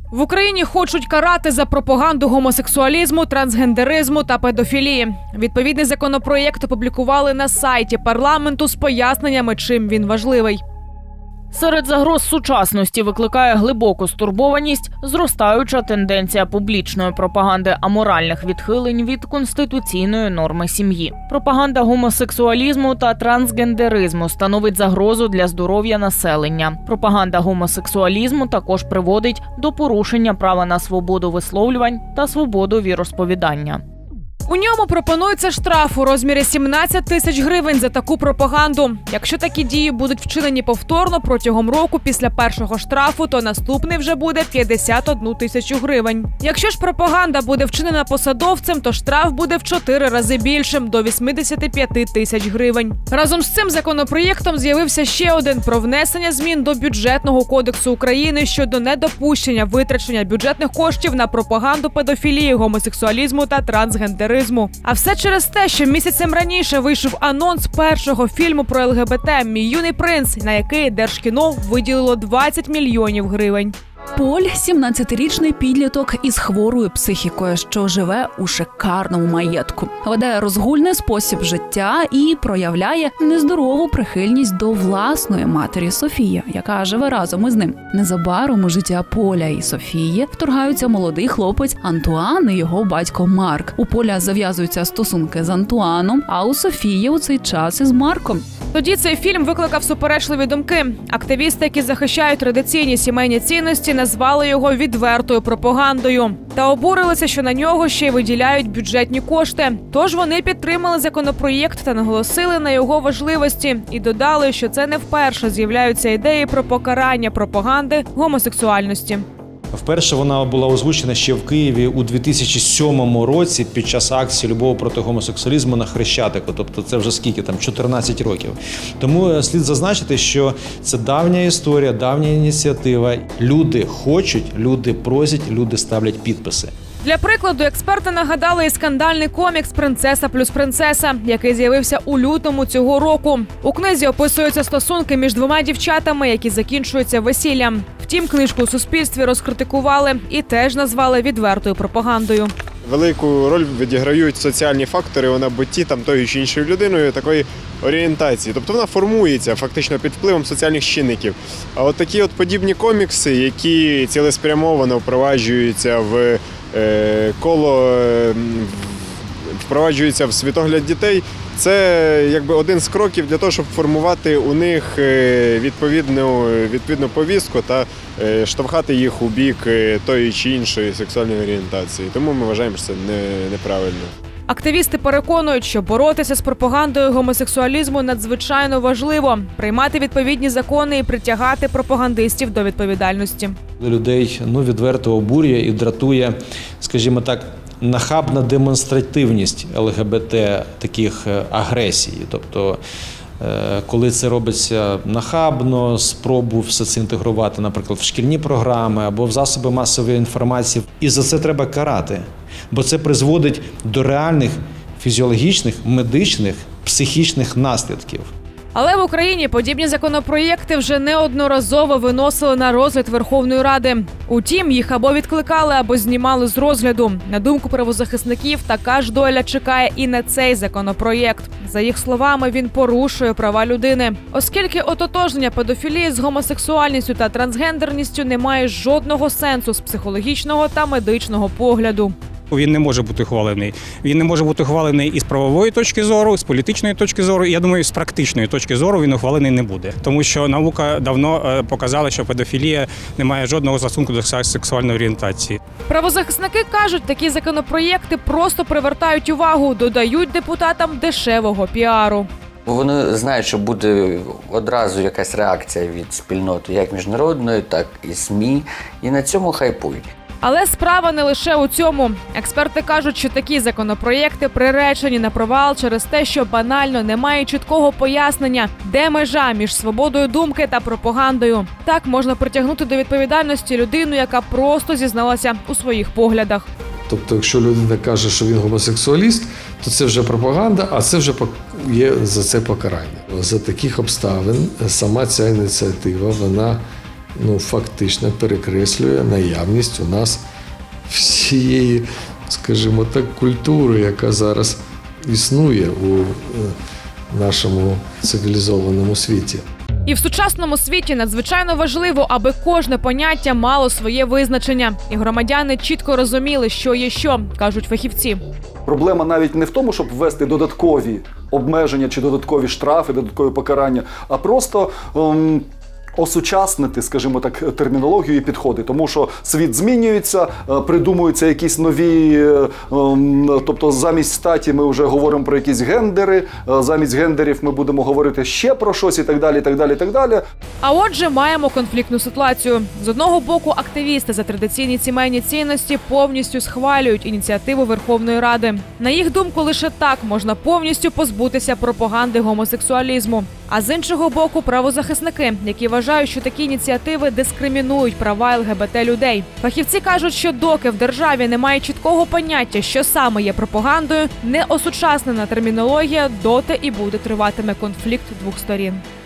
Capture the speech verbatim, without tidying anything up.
В Україні хочуть карати за пропаганду гомосексуалізму, трансгендеризму та педофілії. Відповідний законопроєкт опублікували на сайті парламенту з поясненнями, чим він важливий. Серед загроз сучасності викликає глибоку стурбованість зростаюча тенденція публічної пропаганди аморальних відхилень від конституційної норми сім'ї. Пропаганда гомосексуалізму та трансгендеризму становить загрозу для здоров'я населення. Пропаганда гомосексуалізму також приводить до порушення права на свободу висловлювань та свободу віросповідання. У ньому пропонується штраф у розмірі сімнадцять тисяч гривень за таку пропаганду. Якщо такі дії будуть вчинені повторно протягом року після першого штрафу, то наступний вже буде п'ятдесят одну тисячу гривень. Якщо ж пропаганда буде вчинена посадовцем, то штраф буде в чотири рази більшим – до вісімдесят п'ять тисяч гривень. Разом з цим законопроєктом з'явився ще один про внесення змін до Бюджетного кодексу України щодо недопущення витрачення бюджетних коштів на пропаганду педофілії, гомосексуалізму та трансгендеризму. А все через те, що місяцем раніше вийшов анонс першого фільму про ЛГБТ «Мій юний принц», на який Держкіно виділило двадцять мільйонів гривень. Поль – сімнадцятирічний підліток із хворою психікою, що живе у шикарному маєтку. Веде розгульний спосіб життя і проявляє нездорову прихильність до власної матері Софії, яка живе разом із ним. Незабаром у життя Поля і Софії вторгаються молодий хлопець Антуан і його батько Марк. У Поля зав'язуються стосунки з Антуаном, а у Софії у цей час із Марком. Тоді цей фільм викликав суперечливі думки. Активісти, які захищають традиційні сімейні цінності, назвали його відвертою пропагандою. Та обурилися, що на нього ще й виділяють бюджетні кошти. Тож вони підтримали законопроєкт та наголосили на його важливості. І додали, що це не вперше з'являються ідеї про покарання пропаганди гомосексуальності. Вперше вона була озвучена ще в Києві у дві тисячі сьомому році під час акції «Любов проти гомосексуалізму» на Хрещатику. Тобто це вже скільки там, чотирнадцять років. Тому слід зазначити, що це давня історія, давня ініціатива. Люди хочуть, люди просять, люди ставлять підписи. Для прикладу, експерти нагадали і скандальний комікс «Принцеса плюс принцеса», який з'явився у лютому цього року. У книзі описуються стосунки між двома дівчатами, які закінчуються весіллям. Втім, книжку у суспільстві розкритикували і теж назвали відвертою пропагандою. Велику роль відіграють соціальні фактори у набутті там тої чи іншою людиною такої орієнтації. Тобто вона формується фактично під впливом соціальних чинників. А от такі от подібні комікси, які цілеспрямовано впроваджуються в е, коло, е, впроваджуються в світогляд дітей, це якби один з кроків для того, щоб формувати у них відповідну, відповідну повістку та штовхати їх у бік тої чи іншої сексуальної орієнтації. Тому ми вважаємо, що це неправильно. Активісти переконують, що боротися з пропагандою гомосексуалізму надзвичайно важливо, приймати відповідні закони і притягати пропагандистів до відповідальності. Людей ну, відверто обурює і дратує, скажімо так, нахабна демонстративність ЛГБТ таких агресій. Тобто, коли це робиться нахабно, спробу все це інтегрувати, наприклад, в шкільні програми або в засоби масової інформації. І за це треба карати, бо це призводить до реальних фізіологічних, медичних, психічних наслідків. Але в Україні подібні законопроєкти вже неодноразово виносили на розгляд Верховної Ради. Утім, їх або відкликали, або знімали з розгляду. На думку правозахисників, така ж доля чекає і на цей законопроєкт. За їх словами, він порушує права людини. Оскільки ототожнення педофілії з гомосексуальністю та трансгендерністю не має жодного сенсу з психологічного та медичного погляду. Він не може бути ухвалений. Він не може бути ухвалений і з правової точки зору, і з політичної точки зору, і, я думаю, з практичної точки зору він ухвалений не буде. Тому що наука давно показала, що педофілія не має жодного стосунку до сексуальної орієнтації. Правозахисники кажуть, такі законопроєкти просто привертають увагу, додають депутатам дешевого піару. Вони знають, що буде одразу якась реакція від спільноти, як міжнародної, так і СМІ, і на цьому хайпують. Але справа не лише у цьому. Експерти кажуть, що такі законопроєкти приречені на провал через те, що банально немає чіткого пояснення, де межа між свободою думки та пропагандою. Так можна притягнути до відповідальності людину, яка просто зізналася у своїх поглядах. Тобто, якщо людина каже, що він гомосексуаліст, то це вже пропаганда, а це вже є за це покарання. За таких обставин сама ця ініціатива, вона ну, фактично перекреслює наявність у нас всієї, скажімо так, культури, яка зараз існує у нашому цивілізованому світі. І в сучасному світі надзвичайно важливо, аби кожне поняття мало своє визначення. І громадяни чітко розуміли, що є що, кажуть фахівці. Проблема навіть не в тому, щоб ввести додаткові обмеження чи додаткові штрафи, додаткові покарання, а просто ем, осучаснити, скажімо так, термінологію і підходи. Тому що світ змінюється, придумуються якісь нові, тобто замість статі ми вже говоримо про якісь гендери, замість гендерів ми будемо говорити ще про щось і так далі, і так далі, і так далі. А отже, маємо конфліктну ситуацію. З одного боку, активісти за традиційні сімейні цінності повністю схвалюють ініціативу Верховної Ради. На їх думку, лише так можна повністю позбутися пропаганди гомосексуалізму. А з іншого боку, правозахисники, які вважають, що такі ініціативи дискримінують права ел ге бе те людей. Фахівці кажуть, що доки в державі немає чіткого поняття, що саме є пропагандою, неосучаснена термінологія, доти і буде триватиме конфлікт двох сторін.